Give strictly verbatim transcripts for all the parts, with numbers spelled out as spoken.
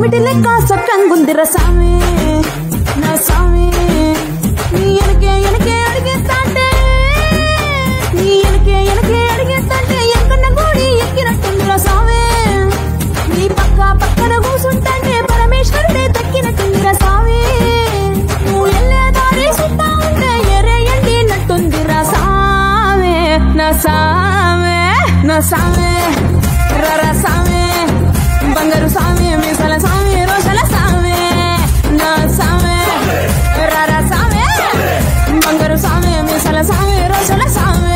పెనిమిటి లెక్క సక్కంగుందిర సామి నా సామి నీ ఎనకే ఎనకే అడిగేస్తాంటే నీ ఎనకే ఎనకే అడిగేస్తాంటే ఎక్కన్న గోడి ఎక్కినట్టుందిర సామి నీ పక్క పక్కన కూసుంటే పరమేశ్వరుడే దక్కినట్టుందిర సామి నువ్వు ఎల్లే దారి సుత్తా ఉంటే ఎరే ఎండినట్టుందిర సామి నా సామి నా సామి రర సామి బంగారు సామి మీసల సామి రోషల సామి నా సామి రర సామి బంగారు సామి మీసల సామి రోషల సామి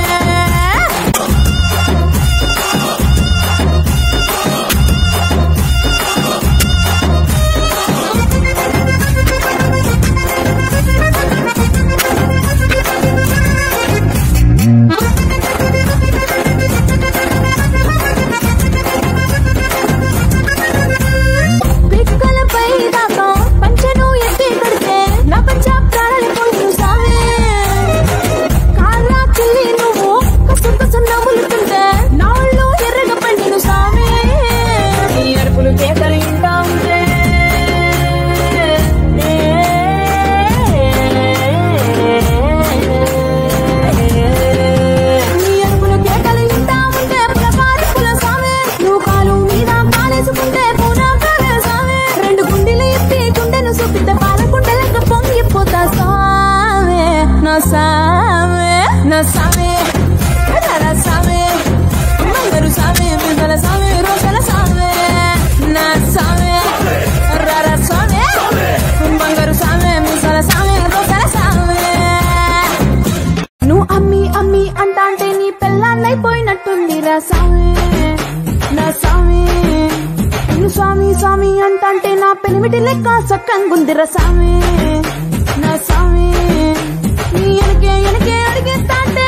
నా సామి రర సామి బంగారు సామి మీసల సామి రోషల సామి నా సామి రర సామి బంగారు సామి మీసల సామి రోషల సామి నువ్వు అమ్మి అమ్మి అంటాంటే నీ పెళ్ళాన్నైపోయినట్టుంది రా సామి నా సామి నువ్వు స్వామి స్వామి అంటాంటే నా పెనిమిటి లెక్క సక్కంగుందిర సామి నా సామి నీ ఎనకే ఎనకే అడిగేస్తాంటే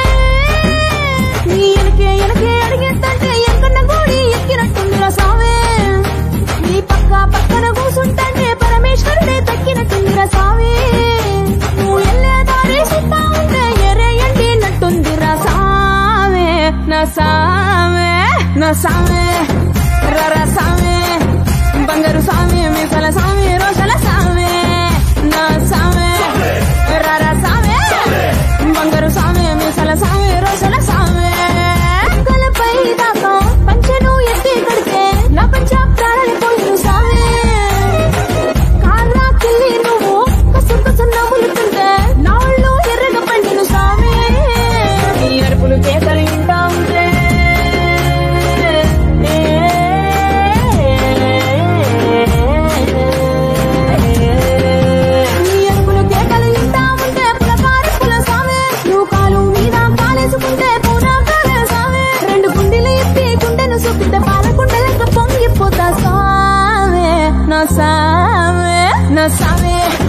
నీ ఎనకే ఎనకే అడిగేస్తాంటే ఎక్కన్న గోడి ఎక్కినట్టుందిర సామి నీ పక్క పక్కన కూసుంటే పరమేశ్వరుడే దక్కినట్టుందిర సామి నువ్వు ఎల్లే దారి సుత్తా ఉంటే ఎరే ఎండినట్టుందిర సామి నా సామి నా సామి రర సామి బంగారు సామి మీసల సామి రోషల సామి నా సామి రర సామి బంగారు సామి మీసల సామి రోషల సామి కలపై దాకా పంచెను ఎత్తి కడితే నా పంచ ప్రాణాలు పోయిను సామి కాళ్ళకెళ్ళి నువ్వు కసు కసు నవ్వులుతుంటే నా ఒళ్ళు ఎర్రగా పండిను సామి నీ అరుపులు కేకలు వింటా ఉంటే నా సామి నా సామి